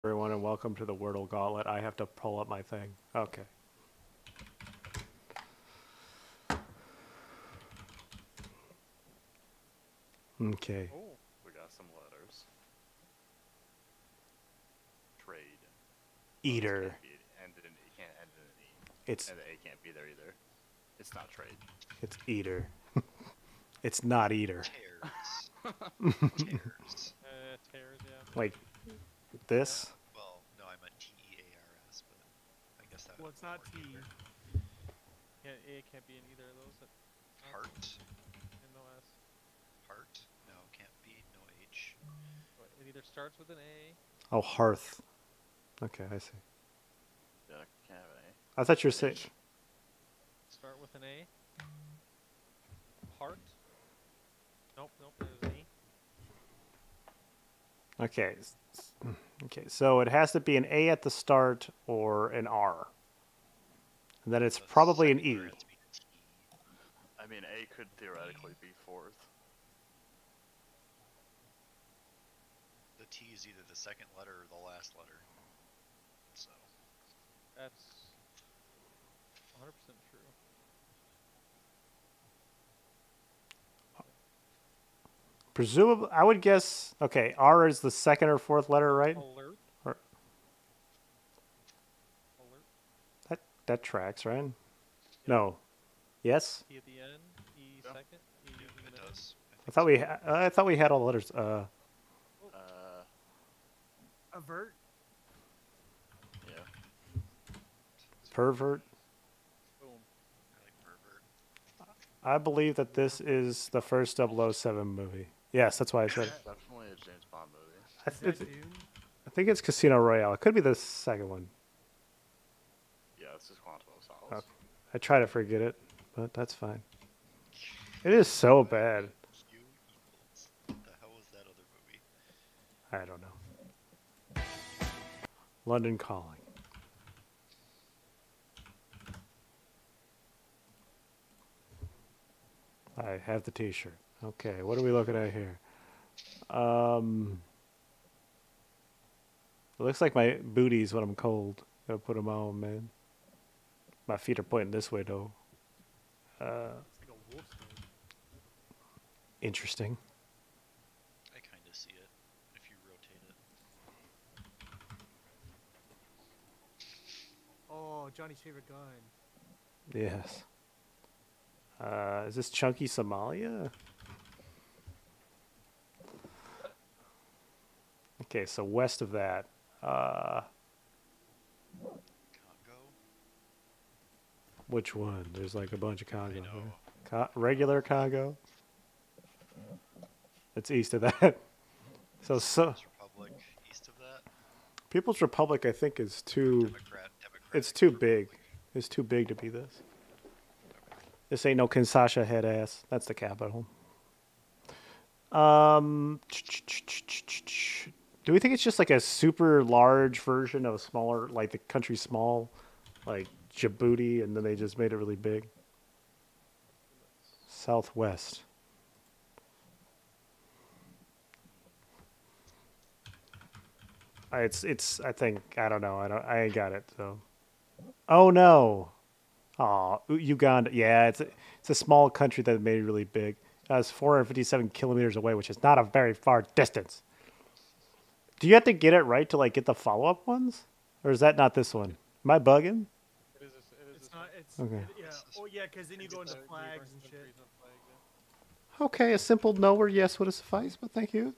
Everyone, and welcome to the Wordle Gauntlet. I have to pull up my thing. Okay. Okay. Oh, we got some letters. Trade. Eater. It can't end in an E. It's And the A can't be there either. It's not trade. it's eater. It's not eater. Tears. Tears. Tears, yeah. Like this? Well, no, I meant Tears, but I guess that Well, would it's not work T. either. Yeah, A can't be in either of those. Heart. And no S. Heart. No, can't be. No H. But it either starts with an A. Oh, hearth. Okay, I see. Yeah, can't have an I thought you were saying. Start with an A. Heart. Nope, there's an E. Okay. Okay, so it has to be an A at the start or an R. And then it's The probably an second E. letter has to be a T. A. I mean, A could theoretically be fourth. The T is either the second letter or the last letter. So, That's 100% true. Presumably, I would guess. Okay, R is the second or fourth letter, right? Alert. Or- Alert. That tracks, right? No. Yes. T at the end. E Yeah. second. E yeah, in the it middle. does. I thought we had all the letters. Avert. Yeah. Pervert. Boom. I like pervert. I believe that this is the first 007 movie. Yes, that's why I said it. Definitely a James Bond movie. I think it's Casino Royale. It could be the second one. Yeah, this is Quantum of Solace. Okay. I try to forget it, but that's fine. It is so bad. Q equals. What the hell was that other movie? I don't know. London Calling. I have the T-shirt. Okay, what are we looking at here? It looks like my booties when I'm cold. Gotta put them on, man. My feet are pointing this way though. It's like a wolf's name. Interesting. I kind of see it if you rotate it. Oh, Johnny's favorite gun. Yes. Is this Chunky Somalia? Okay, so west of that. Congo. Which one? There's like a bunch of Congo. I know. Regular Congo? It's east of that. So People's Republic east of that. People's Republic, I think, is too. Democratic It's too Republic. big. It's too big to be this. This ain't no Kinshasa head ass. That's the capital. Do we think it's just like a super large version of a smaller, like the country small, like Djibouti, and then they just made it really big? Southwest. It's. I think I don't know. I ain't got it. So. Oh no. Oh, Uganda. Yeah, it's a small country that made it really big. It's 457 kilometers away, which is not a very far distance. Do you have to get it right to like get the follow up ones, or is that not this one? Am I bugging? It is. It's not. It's Okay. yeah. Oh yeah, because then you go into flags and shit. Okay, a simple no or yes would have sufficed, but thank you.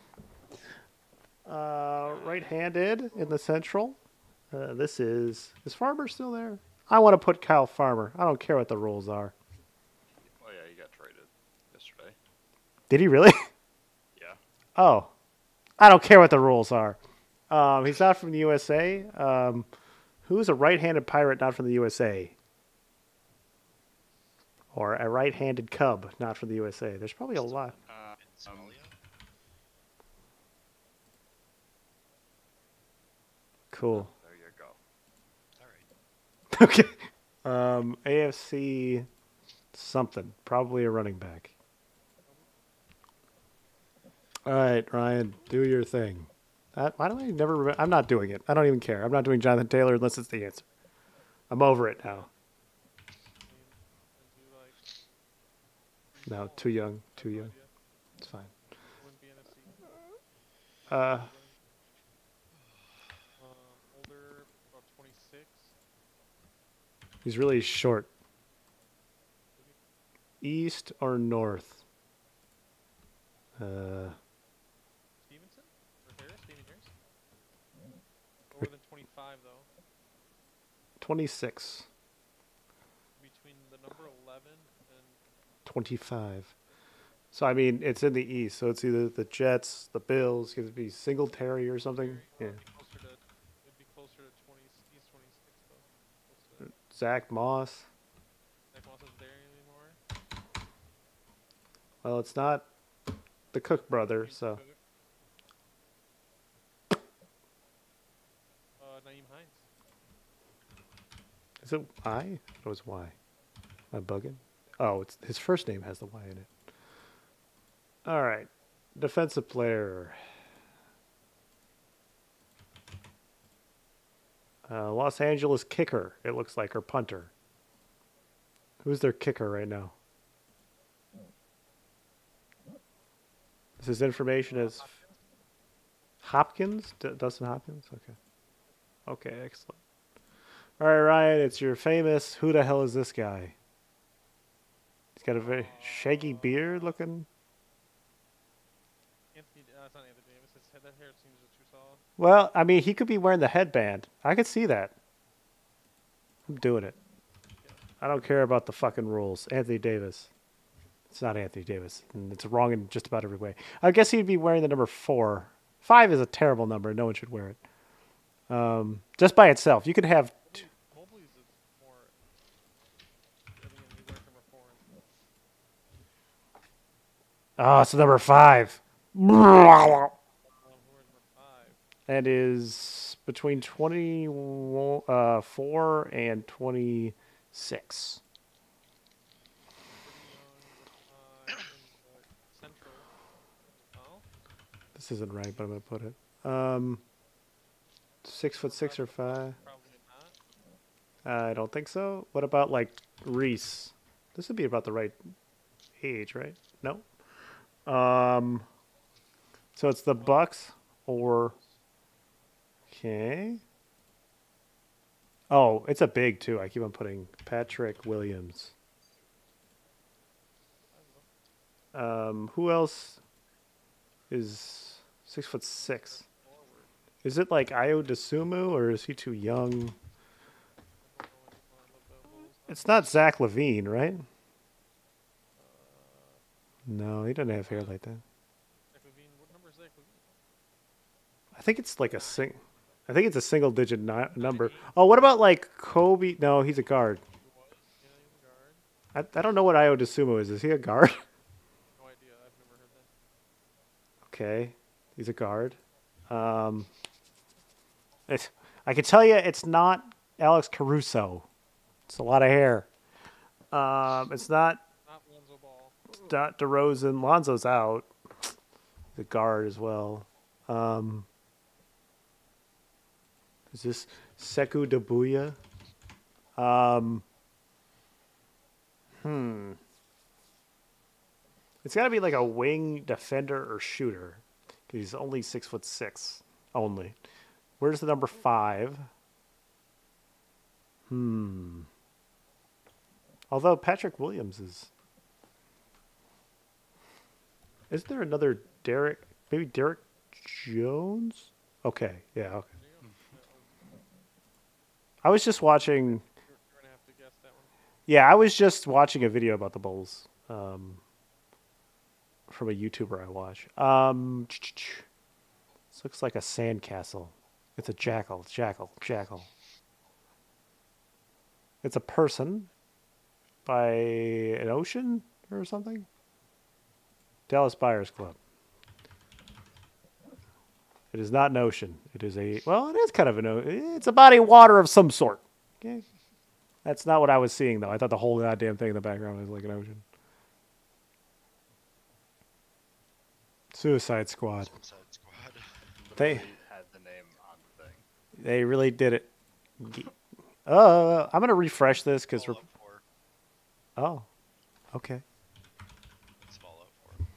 Right-handed in the central. This is Farmer still there? I want to put Kyle Farmer. I don't care what the rules are. Oh yeah, he got traded yesterday. Did he really? Yeah. Oh, I don't care what the rules are. He's not from the USA. Who's a right-handed pirate not from the USA? Or a right-handed cub not from the USA? There's probably a lot. In Somalia. Cool. There you go. All right. Okay. AFC something. Probably a running back. All right, Ryan, do your thing. Why do I never remember? I'm not doing it. I don't even care. I'm not doing Jonathan Taylor unless it's the answer. I'm over it now. And do like. No, too young. Too young. Yeah, It's fine. it wouldn't be NFC. Older, about 26. He's really short. East or north? Stevenson? Or Harris? Steven Harris? Older than 25 though. 26. Between the number 11 and 25. So I mean, it's in the East, so it's either the Jets, the Bills. Could it be Singletary or something? Yeah. it'd be closer to 20. He's 26 though. Close to Zach Moss. Zach Moss isn't there anymore. Well, it's not the Cook brother, so Naeem Hines. is it I? It was Y. Am I bugging? Oh, it's his first name has the Y in it. All right, defensive player. Los Angeles kicker. It looks like, or punter. Who's their kicker right now? This is information as Hopkins? Dustin Hopkins? Okay. Okay, excellent. All right, Ryan, it's your famous. Who the hell is this guy? He's got a very shaggy beard looking. Anthony, it's not Anthony Davis. That hair seems too solid. Well, I mean, he could be wearing the headband. I could see that. I'm doing it. I don't care about the fucking rules. Anthony Davis. It's not Anthony Davis, and it's wrong in just about every way. I guess he'd be wearing the number 4. 5 is a terrible number. No one should wear it. Just by itself. You could have... Mobley's is more. I think he wears number 4. Oh, it's the number 5. Who wears number 5? And is between 24 and 26. Pretty young. Central. Oh. This isn't right, but I'm going to put it. 6'6" or 5? Probably not. I don't think so. What about like Reese? This would be about the right age, right? No. So it's the Bucks or okay. Oh, it's a big too. I keep on putting Patrick Williams. Who else is 6'6"? Is it like Io DeSumo or is he too young? It's not Zach Levine, right? No, he doesn't have hair like that. Zach Levine. What number is Zach Levine? I think it's like a I think it's a single-digit number. Oh, what about like Kobe? No, he's a guard. He was. Yeah, he was a guard. I don't know what Io DeSumo is. Is he a guard? No idea. I've never heard that. Okay, he's a guard. I can tell you, it's not Alex Caruso. It's a lot of hair. It's not. Not Lonzo Ball. It's not DeRozan. Lonzo's out. The guard as well. Is this Sekou Doumbouya? It's got to be like a wing defender or shooter. 'Cause he's only 6'6" only. Where's the number 5? Although Patrick Williams is. Is there another Derek? Maybe Derek Jones? Okay, yeah, okay. I was just watching. You're gonna have to guess that one. Yeah, I was just watching a video about the Bulls from a YouTuber I watch. This looks like a sandcastle. It's a jackal. It's a person by an ocean or something. Dallas Buyers Club. It is not an ocean. It is a, well, it is kind of an ocean. It's a body of water of some sort. Okay. That's not what I was seeing, though. I thought the whole goddamn thing in the background was like an ocean. Suicide Squad. Suicide Squad. They Literally They really did it. I'm gonna refresh this because we're. Fallout 4. Oh, okay. It's Fallout 4.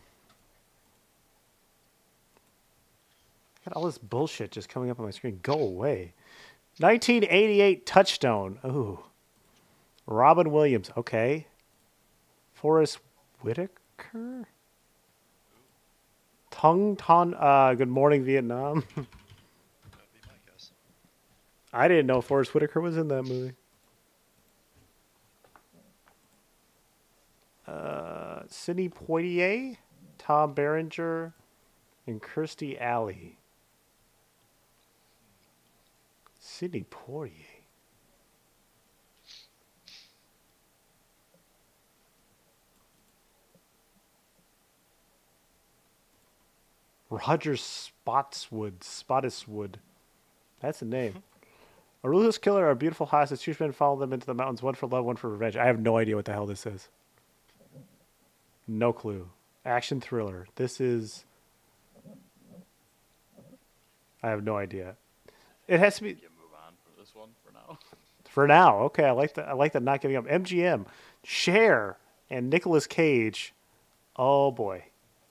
Got all this bullshit just coming up on my screen. Go away. 1988 Touchstone. Ooh. Robin Williams. Okay. Forrest Whitaker. Tung Ton. Good Morning Vietnam. That'd be my guess. I didn't know Forrest Whitaker was in that movie. Sidney Poitier, Tom Berenger, and Kirstie Alley. Sidney Poitier. Roger Spottiswoode. That's a name. A ruthless killer, a beautiful hostage. Two men follow them into the mountains, one for love, one for revenge. I have no idea what the hell this is. No clue. Action thriller. This is... I have no idea. It has to be... You move on for this one for now. For now, okay. I like that not giving up. MGM, Cher, and Nicolas Cage. Oh boy.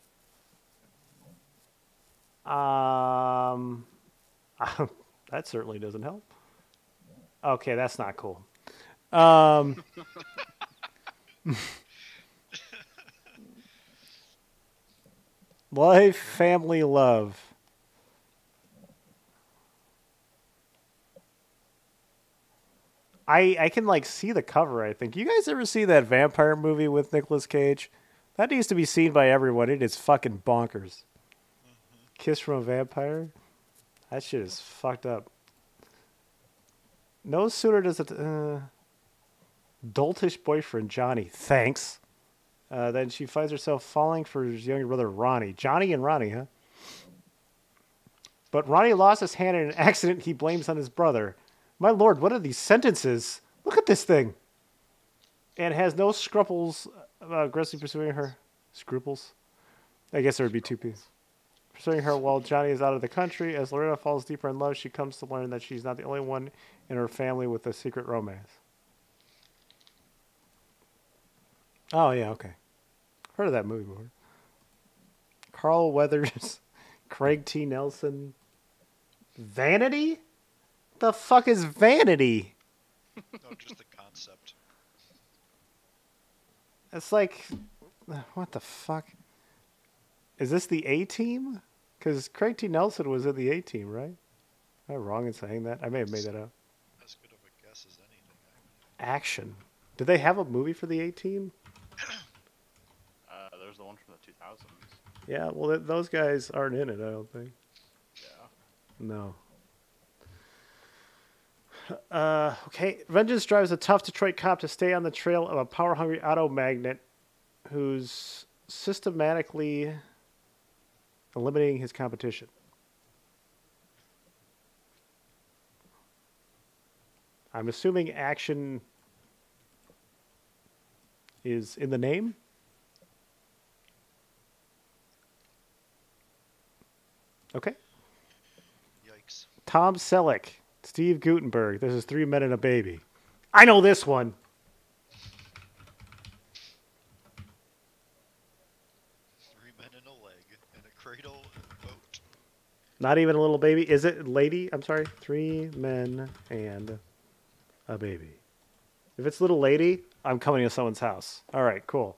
That certainly doesn't help. Okay, that's not cool. Life, family, love. I can like see the cover, I think. You guys ever see that vampire movie with Nicolas Cage? That needs to be seen by everyone. It is fucking bonkers. Kiss from a Vampire? That shit is fucked up. No sooner does it... doltish boyfriend, Johnny. Thanks. Then she finds herself falling for his younger brother, Ronnie. Johnny and Ronnie, huh? But Ronnie lost his hand in an accident he blames on his brother. My lord, what are these sentences? Look at this thing. And has no scruples aggressively pursuing her. Scruples? I guess there would be two pieces. Pursuing her while Johnny is out of the country. As Loretta falls deeper in love, she comes to learn that she's not the only one in her family with a secret romance. Oh, yeah, okay. Heard of that movie before. Carl Weathers, Craig T. Nelson. Vanity? The fuck is Vanity? No, just the concept. It's like, what the fuck? Is this the A-Team? Because Craig T. Nelson was in the A-Team, right? Am I wrong in saying that? I may have made that up. As good of a guess as anything. Action. Did they have a movie for the A-Team? There's the one from the 2000s. Yeah, well, those guys aren't in it, I don't think. Yeah. No. Okay. Vengeance drives a tough Detroit cop to stay on the trail of a power-hungry auto magnate who's systematically eliminating his competition. I'm assuming action is in the name? Okay. Yikes. Tom Selleck, Steve Guttenberg. This is Three Men and a Baby. I know this one. Three men and a leg, and a cradle and a boat. Not even a little baby. Is it lady? I'm sorry. Three men and a baby. If it's little lady, I'm coming to someone's house. All right, cool.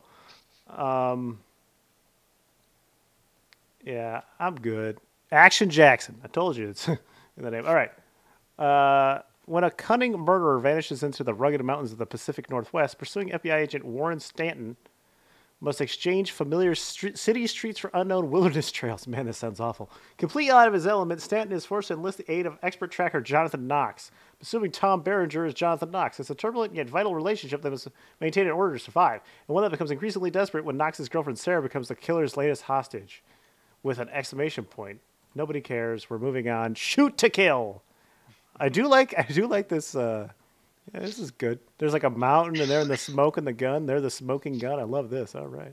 Yeah, I'm good. Action Jackson. I told you it's in the name. All right. When a cunning murderer vanishes into the rugged mountains of the Pacific Northwest, pursuing FBI agent Warren Stanton must exchange familiar city streets for unknown wilderness trails. Man, this sounds awful. Completely out of his element, Stanton is forced to enlist the aid of expert tracker Jonathan Knox, pursuing Tom Berenger as Jonathan Knox. It's a turbulent yet vital relationship that must maintain in order to survive, and one that becomes increasingly desperate when Knox's girlfriend Sarah becomes the killer's latest hostage. With an exclamation point. Nobody cares. We're moving on. Shoot to kill. I do like this. Yeah, this is good. There's like a mountain, and they're in the smoke and the gun. They're the smoking gun. I love this. All right.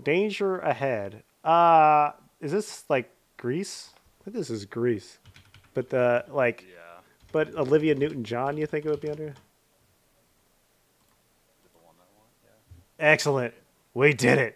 Danger ahead. Is this like Greece? I think this is Greece. But the like, Yeah. but Olivia Newton-John, you think it would be under? The one I want. Yeah. Excellent. We did it.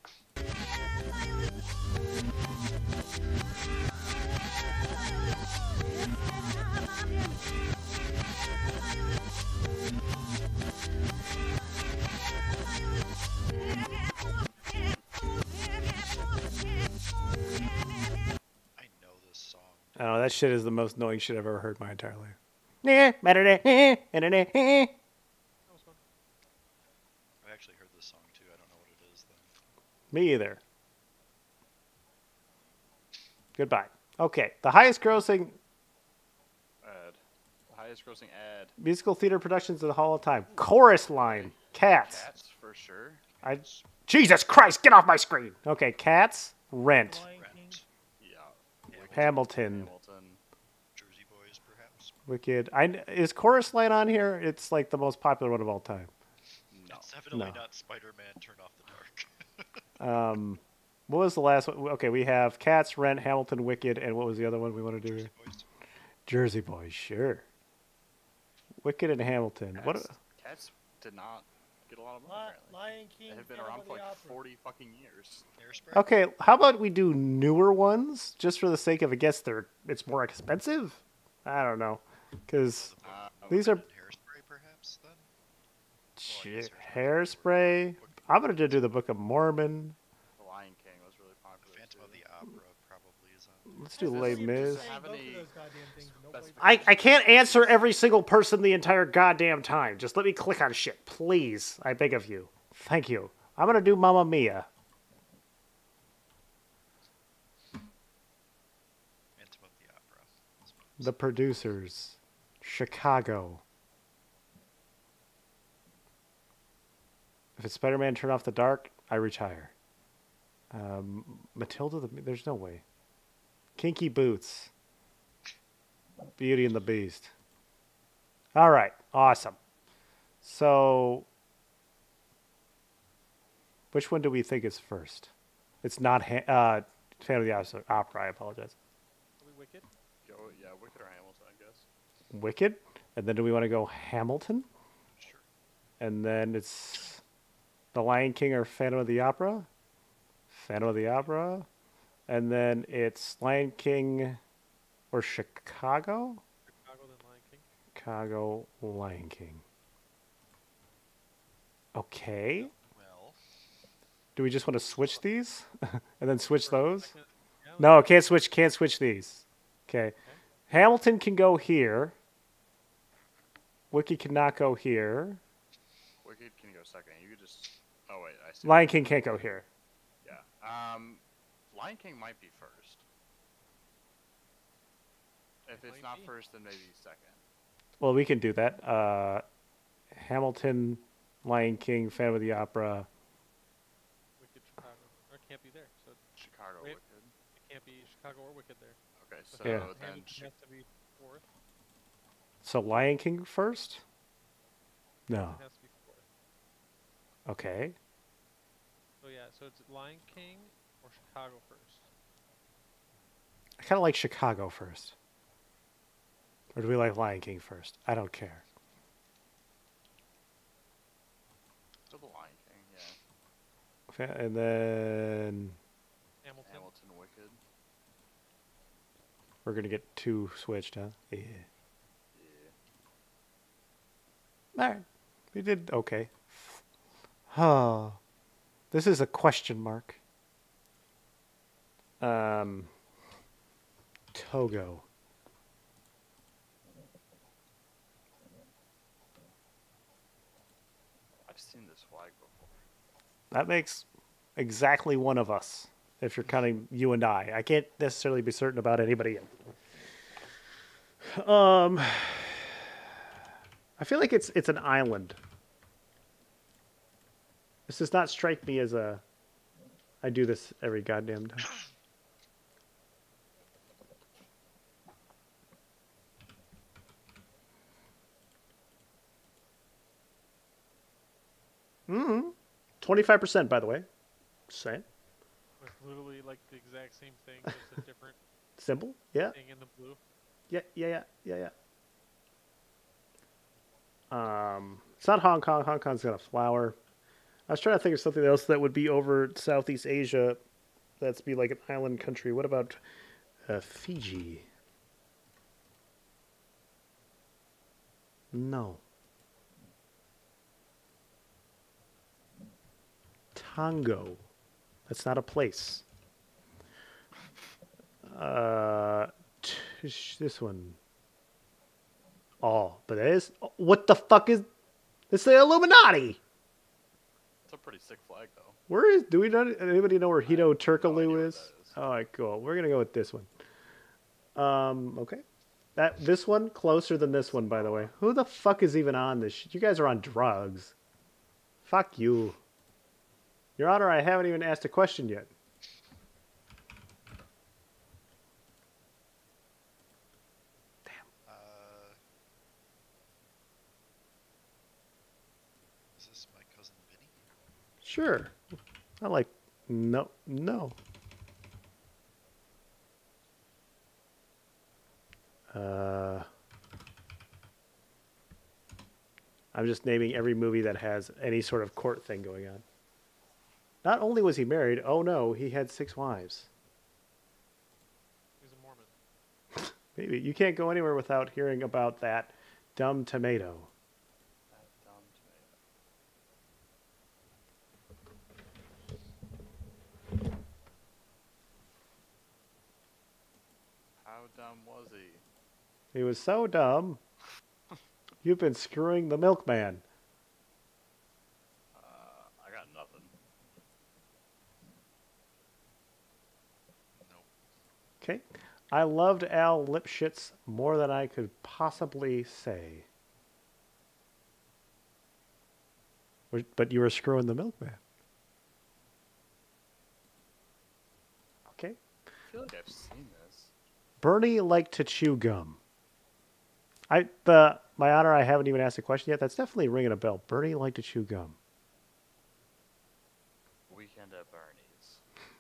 I know this song. Oh, that shit is the most annoying shit I've ever heard in my entire life. That was fun. I've actually heard this song too. I don't know what it is though. Me either. Goodbye. Okay, the highest grossing Ad. Highest grossing ad. musical theater productions of all time. Chorus line. Cats. Cats for sure. Jesus Christ, get off my screen. Okay, Cats, Rent, Lion King. Rent, Yeah. Hamilton, Hamilton. Jersey Boys, perhaps. Wicked. Is Chorus Line on here? It's like the most popular one of all time. No. It's definitely No. not Spider-Man Turn Off the Dark. What was the last one? Okay, we have Cats, Rent, Hamilton, Wicked, and what was the other one we want to do? Jersey Boys. Jersey Boys, sure. Wicked and Hamilton. Cats, What? Cats did not get a lot of money. Apparently. Lion King. They have been Phantom around of for the like Opera. 40 fucking years. Hairspray. Okay, how about we do newer ones just for the sake of, I guess it's more expensive? I don't know. Because these are Hairspray, perhaps then. shit, Hairspray. I'm going to do the Book of Mormon. The Lion King was really popular. Phantom of too. the Opera probably is on. Let's do Guys, Les seem to Mis. say Have both of any those goddamn things, and nobody- I can't answer every single person the entire goddamn time. Just let me click on shit, please. I beg of you. Thank you. I'm going to do Mamma Mia. Phantom of the Opera. That's what it The Producers. Chicago. If it's Spider-Man Turn Off the Dark, I retire. Matilda, there's no way. Kinky Boots. Beauty and the Beast. All right, awesome. So, which one do we think is first? It's not Phantom of the Opera, I apologize. Probably Wicked. Go, yeah, Wicked or Hamilton, I guess. Wicked. And then do we want to go Hamilton? Sure. And then it's The Lion King or Phantom of the Opera. Phantom of the Opera. And then it's Lion King or Chicago. Chicago, then Lion King. Chicago, Lion King. Okay. Well, Do we just want to switch these? And then switch those? Second- yeah, No, can't switch these. Okay. Hamilton can go here. Wicked cannot go here. Wicked can go second. You could just. Oh wait, I see. Lion King can't go here. Yeah. Lion King might be first. If it's Might not be. first, then maybe second. Well, we can do that. Hamilton, Lion King, Phantom of the Opera. Wicked, Chicago. Or it can't be there. So Chicago, Wait. Wicked. it can't be Chicago or Wicked there. Okay, so Yeah. then Hamilton has to be fourth. So Lion King first? No. It has to be fourth. Okay. So yeah, so it's Lion King or Chicago first. I kind of like Chicago first. Or do we like Lion King first? I don't care. still the Lion King, yeah. And then Hamilton. Hamilton, Wicked. we're going to get two switched, huh? Yeah. Yeah. All right. We did okay. Oh. This is a question mark. Togo. I've seen this flag before. That makes exactly one of us, if you're counting you and I. I can't necessarily be certain about anybody else. I feel like it's an island. This does not strike me as a... I do this every goddamn time. Mm-hmm. 25%, by the way. Just saying. It's literally like the exact same thing, just a different Simple? Yeah. thing in the blue. Yeah. It's not Hong Kong. Hong Kong's got a flower. I was trying to think of something else that would be over Southeast Asia. That's be like an island country. What about Fiji? No. Tongo. That's not a place. This one. Oh, but it is. What the fuck is? It's the Illuminati. It's a pretty sick flag, though. Where is? Do we know? Anybody know where Hito No Turkoglu idea what is? that is. All right, cool. We're gonna go with this one. Okay. This one closer than this one, by the way. Who the fuck is even on this? You guys are on drugs. Fuck you. Your Honor, I haven't even asked a question yet. Is this my cousin Vinny? Sure. I like. No. I'm just naming every movie that has any sort of court thing going on. Not only was he married, oh no, he had 6 wives. He's a Mormon. Maybe. You can't go anywhere without hearing about that dumb tomato. That dumb tomato. How dumb was he? He was so dumb. You've been screwing the milkman. I got nothing. Nope. Okay. I loved Al Lipschitz more than I could possibly say. But you were screwing the milkman. Okay. I feel like I've seen this. Bernie liked to chew gum. My Honor, I haven't even asked a question yet. That's definitely ringing a bell. Bernie liked to chew gum. Weekend at Bernie's.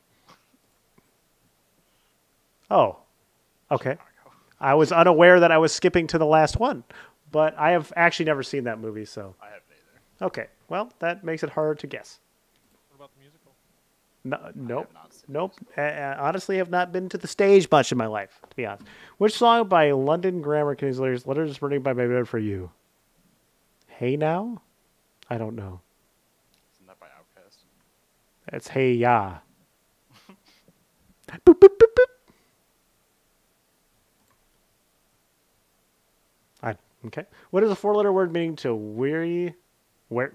Oh. Okay. Chicago. I was unaware that I was skipping to the last one, but I have actually never seen that movie, so. I haven't either. Okay. Well, that makes it hard to guess. What about the musical? Nope. not seen Nope. Honestly, have not been to the stage much in my life, to be honest. Which song by London Grammar considers Letters Burning by My Bed for You? Hey Now? I don't know. Isn't that by Outkast? It's Hey Ya. Boop, boop, boop, boop. Okay. What is a 4-letter word meaning to weary? Where?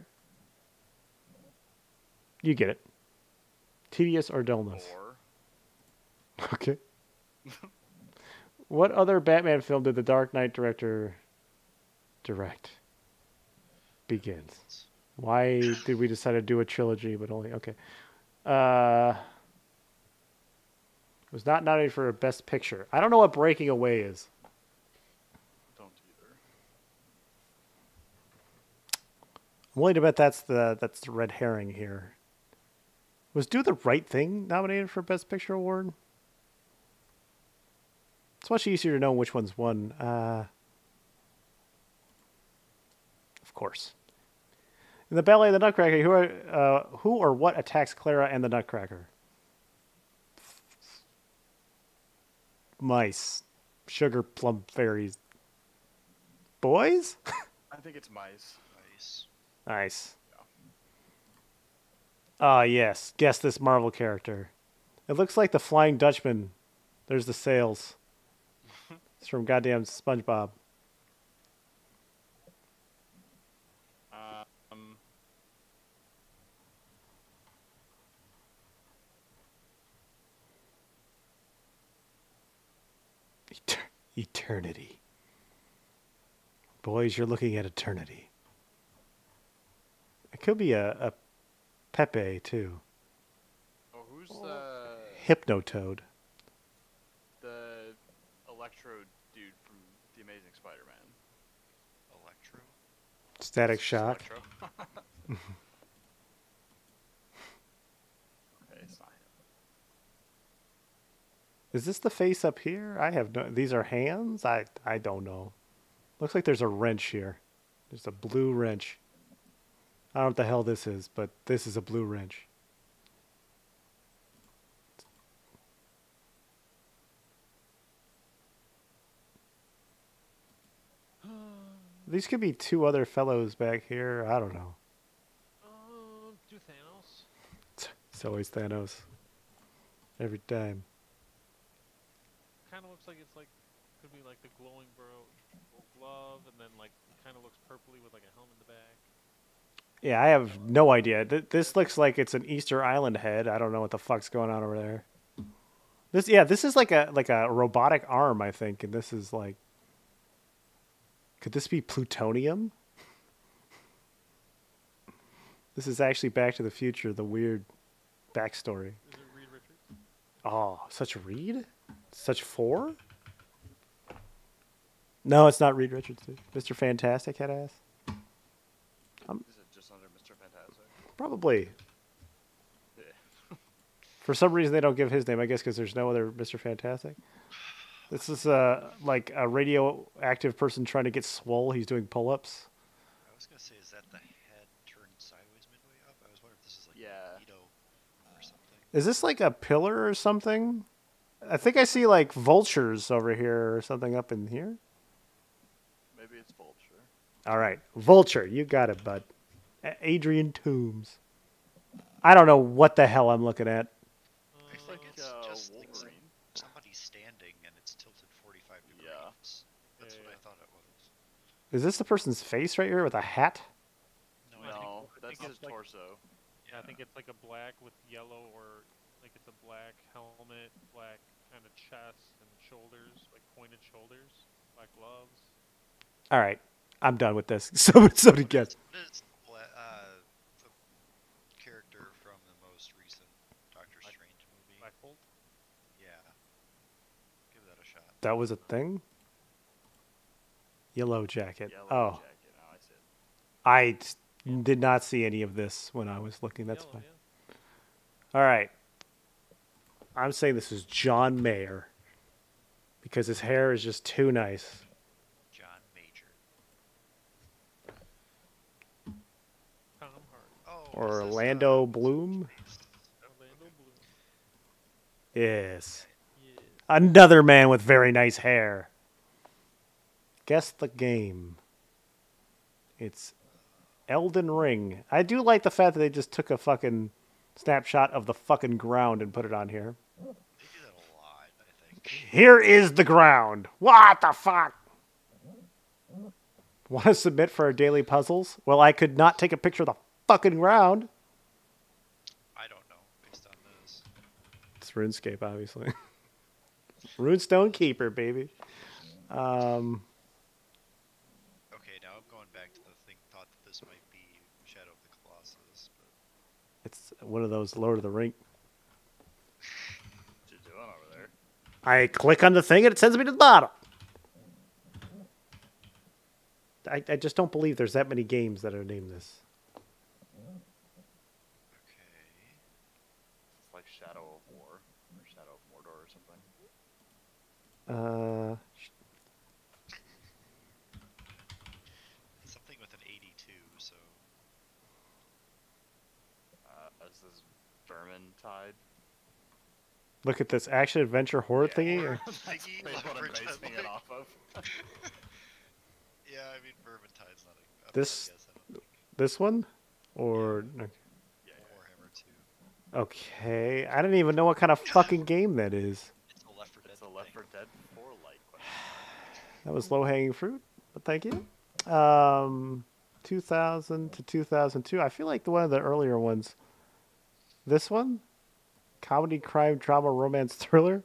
You get it. Tedious or dullness. Or Okay. What other Batman film did the Dark Knight director direct? Begins. Why did we decide to do a trilogy, but only okay? Was not nominated for a Best Picture. I don't know what Breaking Away is. don't either. I'm willing to bet that's the red herring here. Was Do the Right Thing nominated for Best Picture award? It's much easier to know which one's won. Of course. In the Ballet of the Nutcracker, who or what attacks Clara and the Nutcracker? Mice. Sugar plum fairies. Boys? I think it's mice. Nice. Nice. Ah, yes. Guess this Marvel character. It looks like the Flying Dutchman. There's the sails. It's from goddamn SpongeBob. Um, Eternity. Boys, you're looking at eternity. It could be a Pepe, too. oh, who's the Hypnotoad. Electro dude from The Amazing Spider-Man? Electro. Static Shock. Electro. Okay, it's not him. Is this the face up here? I have no. These are hands. I don't know. Looks like there's a wrench here. There's a blue wrench. I don't know what the hell this is, but this is a blue wrench. These could be two other fellows back here. I don't know. Do Thanos. It's always Thanos. Every time. Kind of looks like it's like could be like the glowing glove, and then like kind of looks purpley with like a helmet in the back. Yeah, I have no idea. This looks like it's an Easter Island head. I don't know what the fuck's going on over there. This is like a robotic arm, I think, and this is like. Could this be plutonium? This is actually Back to the Future, the weird backstory. Is it Reed Richards? Oh, such Reed? Such 4? No, it's not Reed Richards, dude. Mr. Fantastic head ass? Is it just under Mr. Fantastic? Probably. Yeah. For some reason, they don't give his name, I guess because there's no other Mr. Fantastic. This is like a radioactive person trying to get swole. He's doing pull-ups. I was gonna say, is that the head turned sideways midway up? I was wondering if this is like Yeah. Magneto or something. Is this like a pillar or something? I think I see like vultures over here or something up in here. Maybe it's Vulture. All right, Vulture, you got it, bud. Adrian Toomes. I don't know what the hell I'm looking at. I think it's just like Wolverine. somebody's standing and it's tilted 45 degrees. Yeah. That's Yeah, what yeah. I thought it was. Is this the person's face right here with a hat? No, I think No, I that's think his it's like- torso. Yeah, I think it's like a black with yellow, or like it's a black helmet, black kind of chest and shoulders, like pointed shoulders, black gloves. All right, I'm done with this. Somebody guess. What is the character from the most recent Doctor Strange movie? Black Bolt. Yeah. Give that a shot. That was a thing? Yellow Jacket. Yellow Oh, jacket. Now I see it. did not see any of this when I was looking. That's Yellow, fine. yeah. All right. I'm saying this is John Mayer because his hair is just too nice. John Major. Tom Hardy. Oh. Or is this, Orlando Bloom. Orlando Bloom. Yes. Yeah. Another man with very nice hair. Guess the game. It's Elden Ring. I do like the fact that they just took a fucking snapshot of the fucking ground and put it on here. They do that a lot, I think. Here is the ground. What the fuck? Want to submit for our daily puzzles? Well, I could not take a picture of the fucking ground. I don't know, based on this. It's RuneScape, obviously. Runestone Keeper, baby. Okay, now I'm going back to the thought that this might be Shadow of the Colossus, but It's one of those Lord of the Ring. What you doing over there? I click on the thing and it sends me to the bottom. I just don't believe there's that many games that are named this. okay. It's like Shadow of War or Shadow of Mordor or something. Something with an 82, so Is this Vermintide? Look at this action adventure horror thingy. Or- Thingy, They what I'm Leopard basing it Headlight. off of. Yeah, I mean Vermintide's not a This- bad guess, I don't think. This one? Or Yeah, Warhammer 2. okay, I don't even know what kind of fucking game that is. It's a Left 4 Dead It's a Left thing. 4 Dead 4 like question. That was low hanging fruit, but thank you. 2000 to 2002. I feel like one of the earlier ones. This one, comedy, crime, drama, romance, thriller.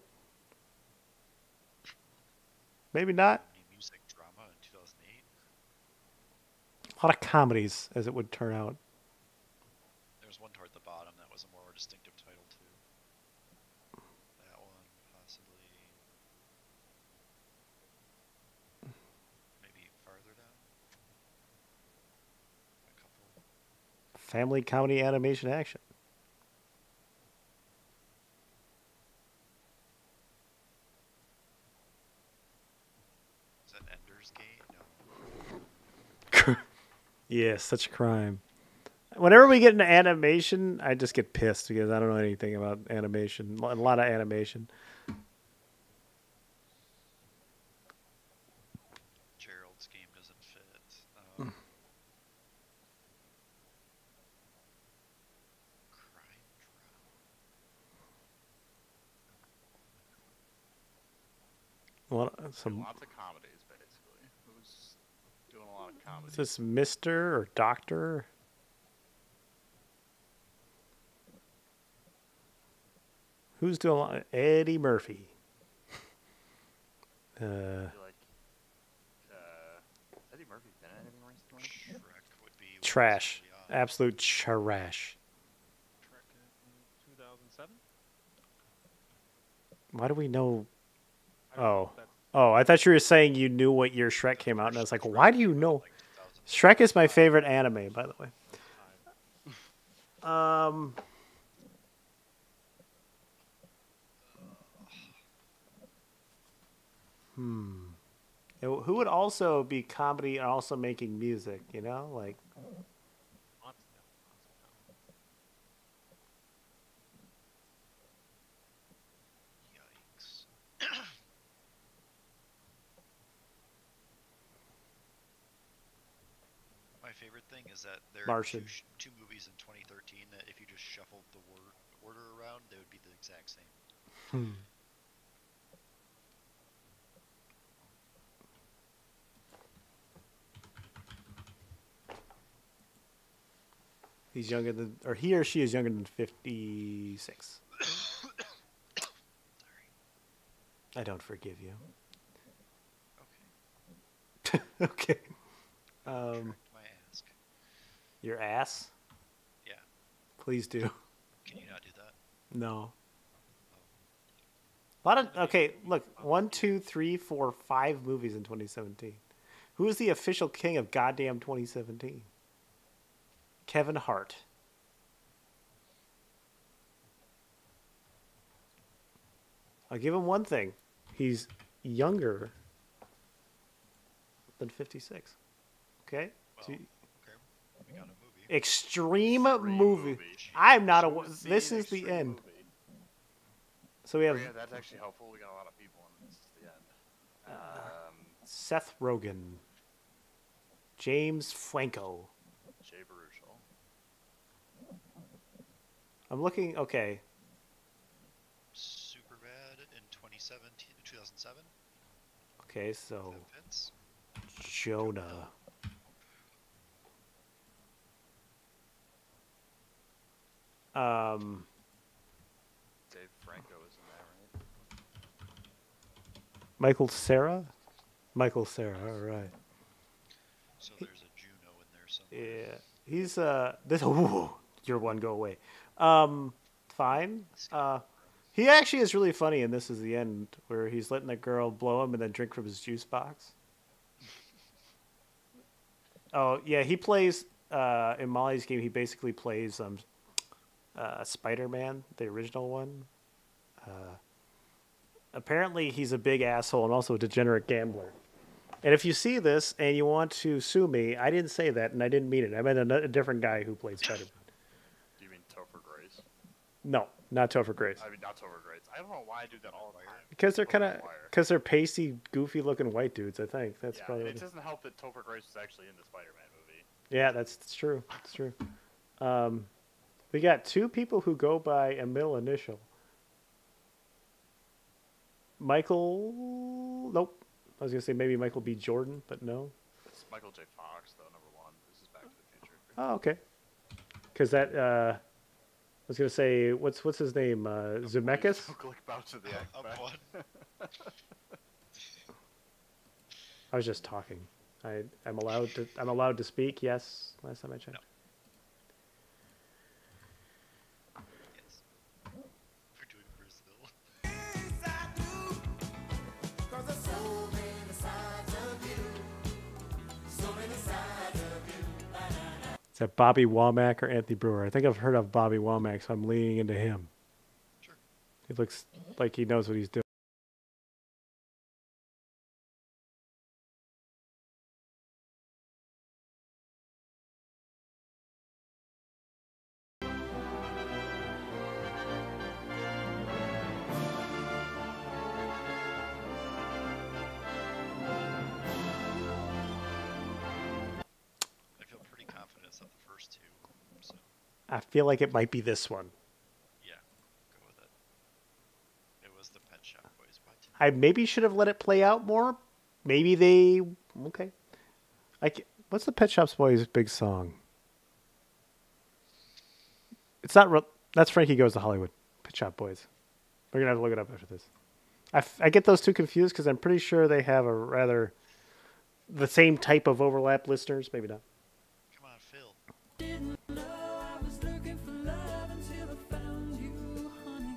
Maybe not. New music drama in 2008. A lot of comedies, as it would turn out. There's one toward the bottom that was a more distinctive title too. That one, possibly. Maybe farther down. A couple. Family comedy animation action. Ender's Game? No. Yeah, such a crime. Whenever we get into animation, I just get pissed because I don't know anything about animation. A lot of animation. Gerald's Game doesn't fit. Crime Well, Doing some lots of comedies, basically. Who's doing a lot of comedy? is this Mister or Doctor? Who's doing a lot? Eddie Murphy. I feel like has Eddie Murphy been in anything recently? Shrek would be Trash. Wizards of the Oz. Absolute trash. Trek in 2007. Why do we know? I don't know Oh. if that's Oh, I thought you were saying you knew what year Shrek came out, and I was like, why do you know? Like 2000. Shrek is my favorite anime, by the way. time. Who would also be comedy and also making music? You know, like Lots of them. Yikes. My favorite thing is that there are Martian. two movies in 2013 that if you just shuffled the order around, they would be the exact same. he's younger than, or he or she is younger than 56. Sorry. I don't forgive you. Okay. Okay. Correct my ask. Your ass? Yeah. Please do. Can you not do that? No. A lot of okay. Look, 1, 2, 3, 4, 5 movies in 2017. Who is the official king of goddamn 2017? Kevin Hart. I'll give him one thing. He's younger than 56. Okay? Well, So okay. We got a movie. extreme Extreme movie. movie. I'm not a. Choose the This is the extreme end. movie. So we Oh, have yeah, that's actually helpful. We got a lot of people, and this is the end. Seth Rogen, James Franco. Jay Baruchel. I'm looking. Okay, Superbad in 2007. okay. So That fits. Jonah. Dave Franco is in that, right? Michael Cera. Michael Cera. All right. So there's a Juno in there somewhere. Yeah, he's this. Ooh, your one go away. Fine. He actually is really funny, and this is the end where he's letting the girl blow him and then drink from his juice box. Oh yeah, he plays in Molly's game. He basically plays Spider-Man, the original one. Apparently, he's a big asshole and also a degenerate gambler. And if you see this and you want to sue me, I didn't say that, and I didn't mean it. I meant a different guy who played Spider-Man. Do you mean Topher Grace? No, not Topher Grace. I mean, not Topher Grace. I don't know why I do that all the time. Because they're kind of, Topher Wire. because they're pasty, goofy-looking white dudes. I think that's Yeah, probably. and What it doesn't help that Topher Grace was actually in the Spider-Man movie. Yeah, that's true. It's true. We got two people who go by a middle initial. Michael. Nope. I was gonna say maybe Michael B. Jordan, but no. It's Michael J. Fox, though, number one. This is Back to the Future. Oh, okay. Because that. I was gonna say what's his name? Zemeckis. Don't click about to the Up X-Men. one. I was just talking. I'm allowed to speak. Yes. Last time I checked. No. Yes. We're doing Brazil. Is that Bobby Womack or Anthony Brewer? I think I've heard of Bobby Womack, so I'm leaning into him. Sure. He looks like he knows what he's doing. I feel like it might be this one. Yeah, go with it. It was the Pet Shop Boys by Tim. I maybe should have let it play out more. Maybe they okay. What's the Pet Shop Boys' big song? It's not. That's Frankie Goes to Hollywood. Pet Shop Boys. We're gonna have to look it up after this. I get those two confused because I'm pretty sure they have a rather the same type of overlap listeners. Maybe not. Come on, Phil. Didn't know I was looking for love until I found you, honey.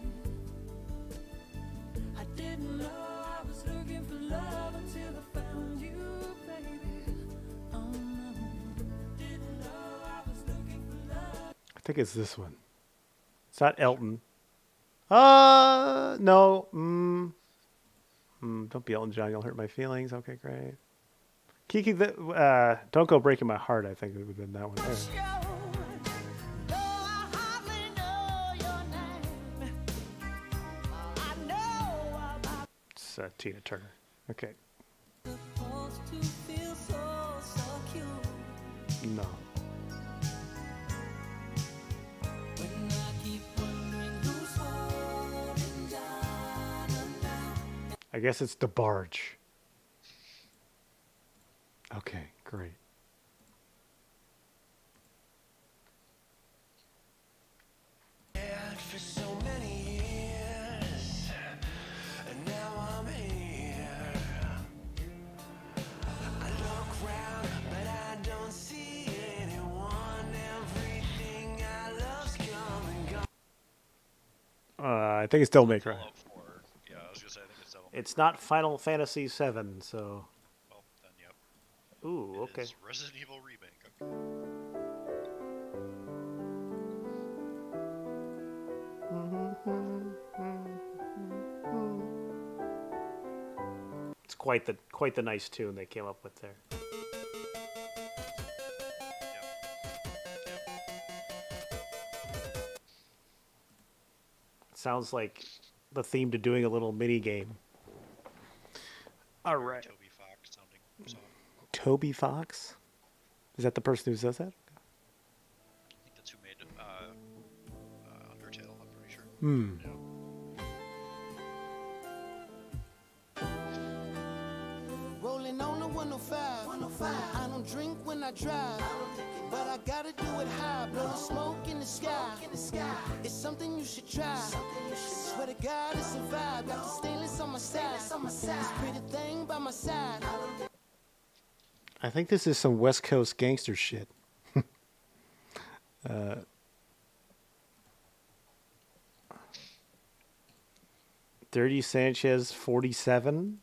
I didn't know I was looking for love until I found you, baby. Oh no. Didn't know I was looking for love. I think it's this one. It's not Elton. No. Don't be Elton John. You'll hurt my feelings. Okay, great. Kiki, Don't Go Breaking My Heart, I think it would have been that one. There. It's Tina Turner. Okay. Supposed to feel so secure No. when I keep wondering who's holding down now. I guess it's DeBarge. Okay, great. For so many years, and now I'm here. I look round, but I don't see anyone. Everything I love's come and gone. I think it's Devil May Cry. Fallout 4. Yeah, I was gonna say I think it's Devil May It's not Final Fantasy VII, so. Cry. Well, then yep. Ooh, It okay. is Resident Evil Remake. Okay. It's quite the nice tune they came up with there. Sounds like the theme to doing a little mini game. All right. Toby Fox sounding song. Toby Fox? Is that the person who says that? I think that's who made Undertale, I'm pretty sure. Hmm. Yeah. Rolling on the 105. I don't drink when I drive, but I gotta do it high. Blow the smoke in the sky. It's something you should try. Swear to God, it's a vibe. Got the stainless on my side. This pretty thing by my side. I think this is some West Coast gangster shit. 30 Sanchez 47.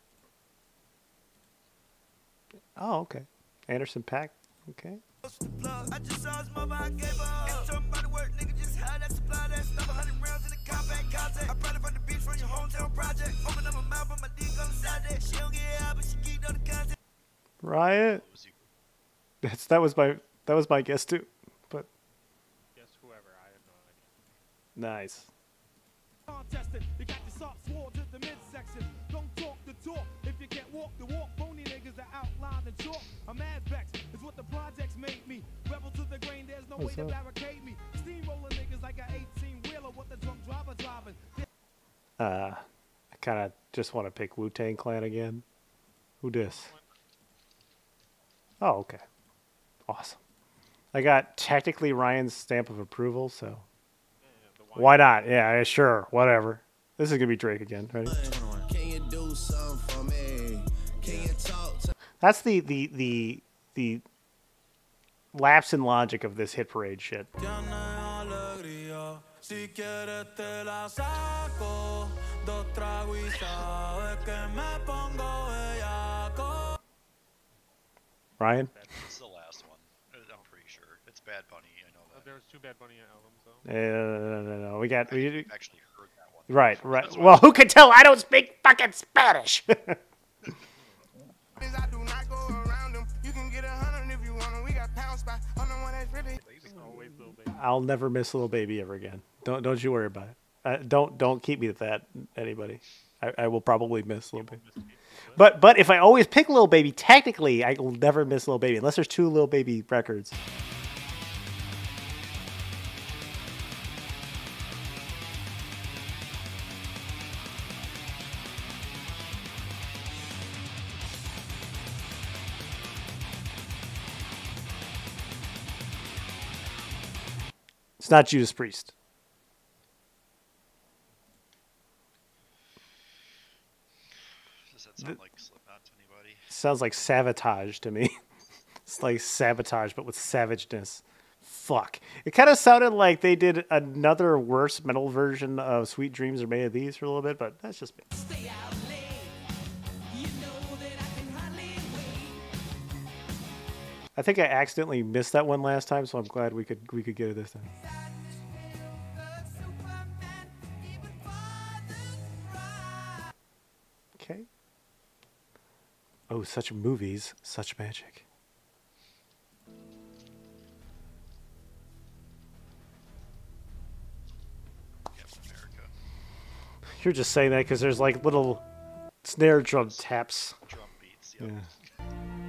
Oh, okay. Anderson Paak. Okay. I just saw his mother, I gave her. If somebody work, nigga, just had that supply that stuff. 100 rounds in the compact contact. I brought it from the beach from your hometown project. Open up my mouth, but my dick on the side that. She don't get out, but she keep on the content. Riot. That was my guess too. But Guess whoever. I have no idea. nice. Contested, you got the soft swords at the midsection. Don't talk the talk if you can't walk the walk. Phony niggas are outlined and chalk. A mad vex is what the projects made me. Rebel to the grain, there's no What's way to up? barricade me. Steamroller niggas like an 18-wheeler, what the drunk driver driving. I kind of just want to pick Wu-Tang Clan again. Who dis? Oh, okay. Awesome. I got technically Ryan's stamp of approval, so Yeah, the why not? Yeah, sure, whatever. This is gonna be Drake again. Ready? Can you do something for me? Can you talk to That's the lapse in logic of this hit parade shit. Si quieres te la saco, dos tragos y sabes que me pongo bellaco. Ryan? This is the last one. I'm pretty sure. It's Bad Bunny, I know that. There was two Bad Bunny albums though. No. We I've actually heard that one. right. That's why- Well, who can tell? I don't speak fucking Spanish. I do not go around them. You can get 100 if you want them. We got pounds by. I'm the one that's really. Always Lil Baby. I'll never miss Little Baby ever again. Don't you worry about it. Don't keep me at that, anybody. I will probably miss Little Baby. But if I always pick Little Baby, technically I will never miss Little Baby unless there's two Little Baby records. not Judas Priest. Does that sound like Slipknot to anybody? Sounds like Savatage to me. It's like Sabotage, but with savageness. Fuck. It kind of sounded like they did another worse metal version of Sweet Dreams Are Made of These for a little bit, but that's just me. Stay out late. You know that I can hardly wait. I think I accidentally missed that one last time, so I'm glad we could get it this time. Okay. Oh, such movies, such magic. Captain America. You're just saying that because there's like little snare drum taps. Drum beats. Yep. Yeah.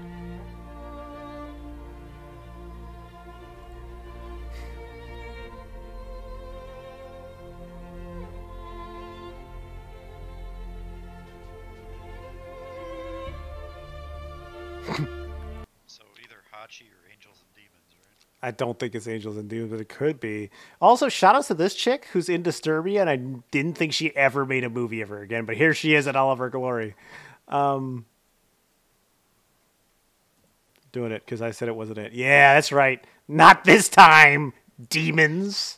So either Hachi or Angels and Demons, right? I don't think it's Angels and Demons, but it could be. Also, shout outs to this chick who's in Disturbia, and I didn't think she ever made a movie ever again, but here she is in all of her glory. Doing it because I said it wasn't it. Yeah, that's right. Not this time, demons.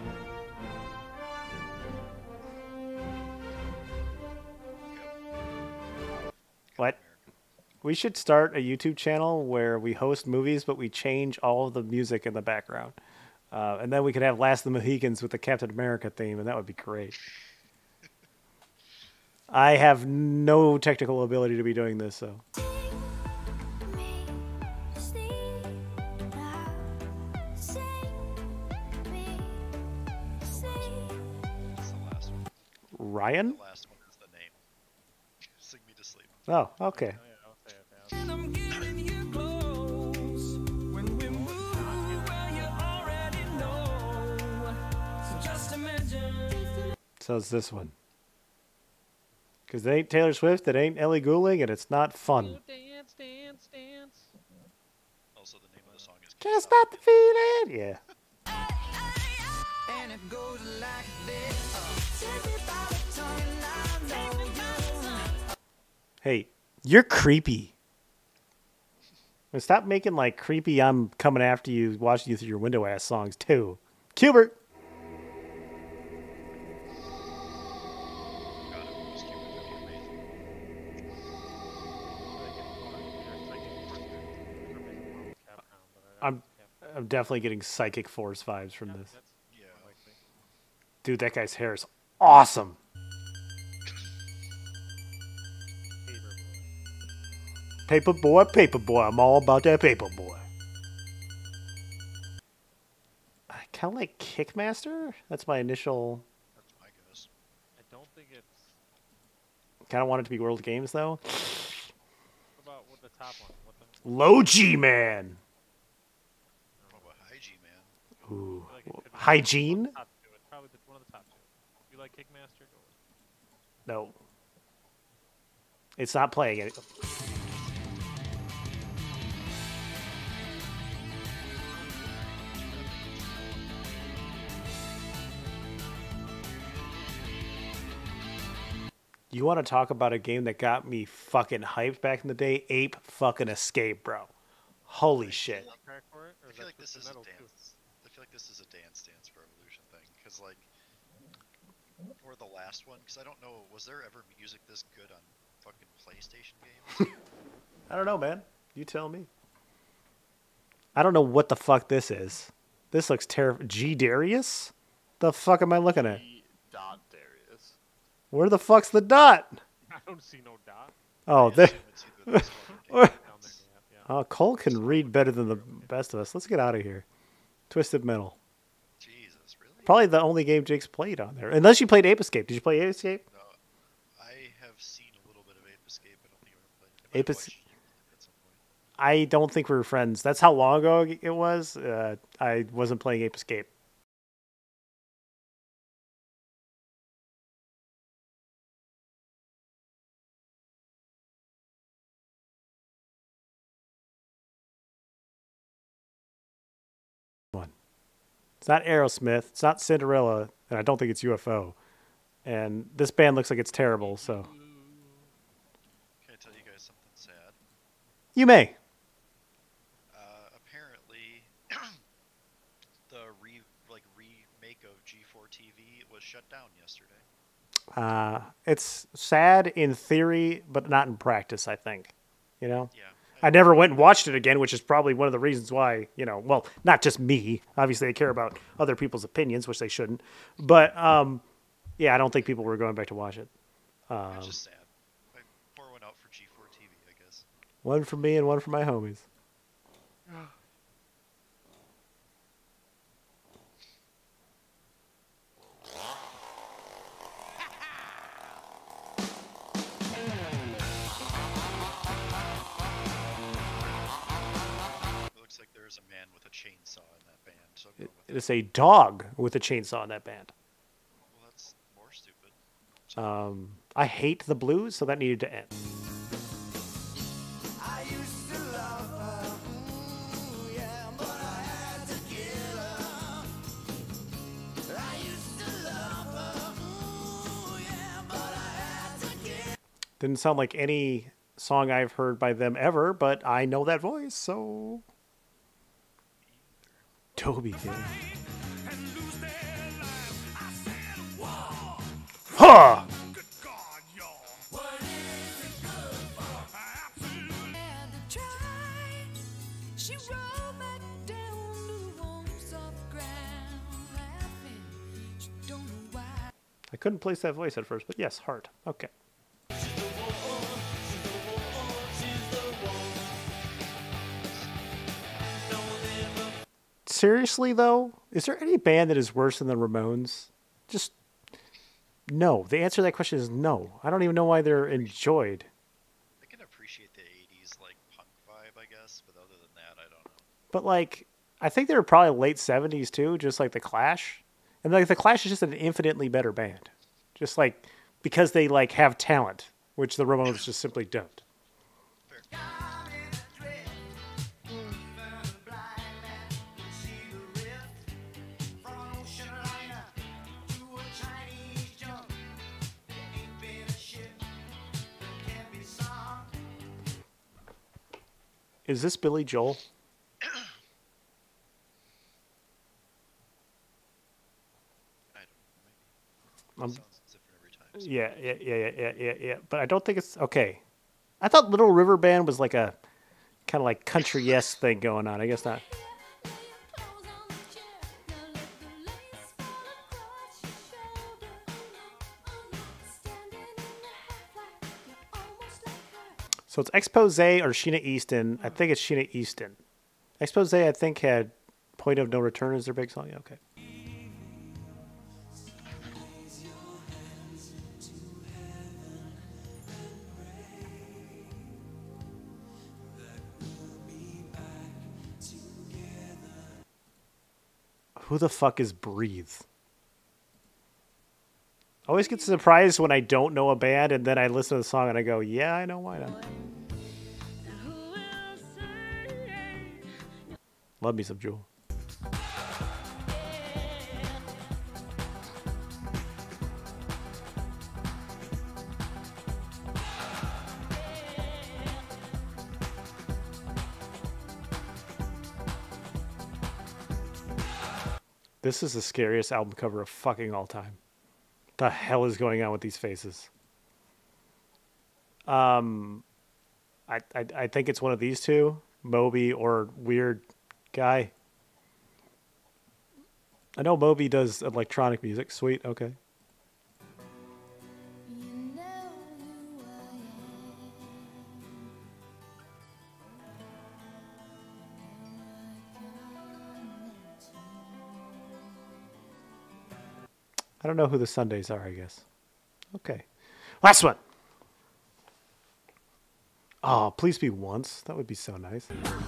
What? We should start a YouTube channel where we host movies, but we change all of the music in the background. And then we could have Last of the Mohicans with the Captain America theme, and that would be great. I have no technical ability to be doing this, so. That's the last one. Ryan? The last one is the name. Sing Me to Sleep. Oh, okay. Oh, yeah, I'll say it. And I'm getting you close. When we move, well, you already know. So just imagine. So it's this one. Because it ain't Taylor Swift, it ain't Ellie Goulding, and it's not fun. Dance, dance, dance. Also, the name of the song is Just not the feeling. Yeah. And it goes like this. Take me by the tongue and I know you. Hey, you're creepy. And stop making like creepy I'm coming after you, watching you through your window ass songs too. Cubert. God, it was cute. That'd be amazing. I'm definitely getting Psychic Force vibes from this. Yeah. Dude, that guy's hair is awesome. Paper boy, I'm all about that paper boy. I kind of like Kickmaster. That's my initial. That's my guess. I don't think it's. Kind of want it to be World Games though. What about what the top one? What the? Low G Man. What about Hygie, man? Ooh, I feel like it could be Hygiene. Top two. It's probably one of the top two. You like Kickmaster? Go with it. No, it's not playing it. You want to talk about a game that got me fucking hyped back in the day? Ape fucking Escape, bro. Holy shit. Soundtrack for it, or I is feel that like this Twisted is a Metal too? dance. I feel like this is a Dance Revolution thing, because like, or the last one, because I don't know, was there ever music this good on fucking PlayStation games? I don't know, man. You tell me. I don't know what the fuck this is. This looks terrible. G Darius? The fuck am I looking at? Dot Darius. Where the fuck's the dot? I don't see no dot. Oh, Yeah, there. it's either this one Down or Down there, yeah. Oh, Cole can read better than the best of us. Let's get out of here. Twisted Metal. Jesus, really? Probably the only game Jake's played on there. Unless you played Ape Escape. Did you play Ape Escape? No, I have seen a little bit of Ape Escape. I don't think I've ever played it. I might Ape have Es- watched it at some point. I don't think we were friends. That's how long ago it was. I wasn't playing Ape Escape. One. It's not Aerosmith. It's not Cinderella, and I don't think it's UFO. And this band looks like it's terrible. So Can I tell you guys something sad? you may. Apparently, the remake of G4 TV was shut down yesterday. It's sad in theory, but not in practice. I think. You know. Yeah. I never went and watched it again, which is probably one of the reasons why, you know, well, not just me. Obviously, they care about other people's opinions, which they shouldn't. But, yeah, I don't think people were going back to watch it. It's just sad. I pour one out for G4 TV, I guess. One for me and one for my homies. It looks like there's a man with a chainsaw in that band. So I'm going with It is a dog with a chainsaw in that band. Well, that's more stupid. I hate the blues, so that needed to end. I used to love her, ooh, yeah, but I had to kill her. I used to love her, ooh, yeah, but I had to kill her. Didn't sound like any song I've heard by them ever, but I know that voice, so... Toby did. Huh! And to try, she rolled back down to the warm, soft ground, laughing. She don't know why. I couldn't place that voice at first, but yes, Heart. Okay. Seriously, though? Is there any band that is worse than the Ramones? Just no. The answer to that question is no. I don't even know why they're enjoyed. I can appreciate the 80s, like, punk vibe, I guess, but other than that, I don't know. But, like, I think they were probably late 70s, too, just like The Clash. And, like, The Clash is just an infinitely better band. Just, like, because they, like, have talent, which the Ramones just simply don't. Is this Billy Joel? I don't know. Maybe. Um, Sounds different every time. so- Yeah. But I don't think it's okay. I thought Little River Band was like a kind of like country-esque thing going on. I guess not. So it's Expose or Sheena Easton. I think it's Sheena Easton. Expose, I think, had Point of No Return as their big song. Yeah, okay. Who the fuck is Breathe? I always get surprised when I don't know a band and then I listen to the song and I go, yeah, I know why not. Love me some Jewel. This is the scariest album cover of fucking all time. The hell is going on with these faces? I think it's one of these two, Moby or Weird Guy. I know Moby does electronic music. Sweet, okay. You know who I am. I don't know who the Sundays are, I guess. Okay. Last one. Oh, please be Once. That would be so nice.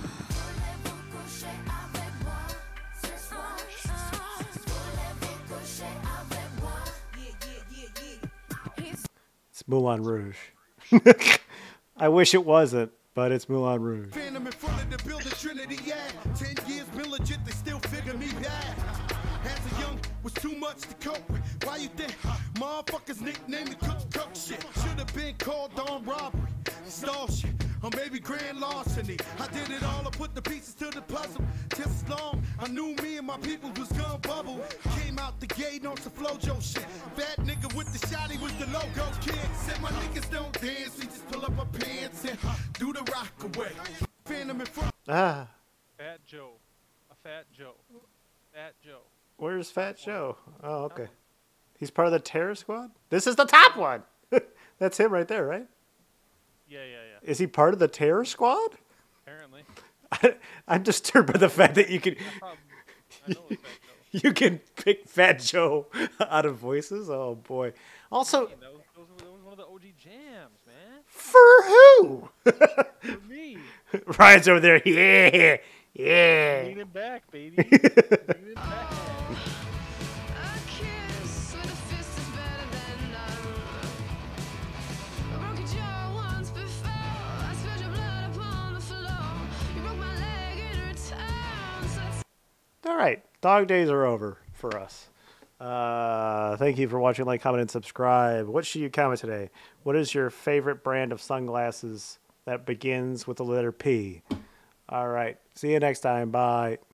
It's Moulin Rouge. I wish it wasn't, but it's Moulin Rouge. Phantom in front of the building, Trinity, yeah. 10 years been legit, they still figure me bad. So young was too much to cope with. Why you think motherfuckers nicknamed me cook shit? Should've been called on robbery, stall shit, or maybe grand larceny. I did it all, I put the pieces to the puzzle. Just as long I knew me and my people was gonna bubble. Came out the gate on some Flojo shit. Fat nigga with the shotty was the logo kid. Said my niggas don't dance, we just pull up our pants and do the rock away. Phantom in front. Ah, Fat Joe. A Fat Joe. Fat Joe. where's Fat Joe? Oh, okay. He's part of the terror squad? This is the top one! That's him right there, right? Yeah. Is he part of the terror squad? Apparently. I'm disturbed by the fact that you can I know a Fat Joe. you can pick Fat Joe out of voices. Oh boy. Also, That was one of the OG jams, man. for who? For me. Ryan's over there. Yeah, yeah. Leaning back, baby. Leaning back. A kiss with a fist is better than none. I broke your jaw once before. I spilled your blood upon the floor. You broke my leg in return. So it's All right, dog days are over for us. Thank you for watching, like, comment, and subscribe. What should you comment today? What is your favorite brand of sunglasses that begins with the letter P? All right, see you next time. Bye.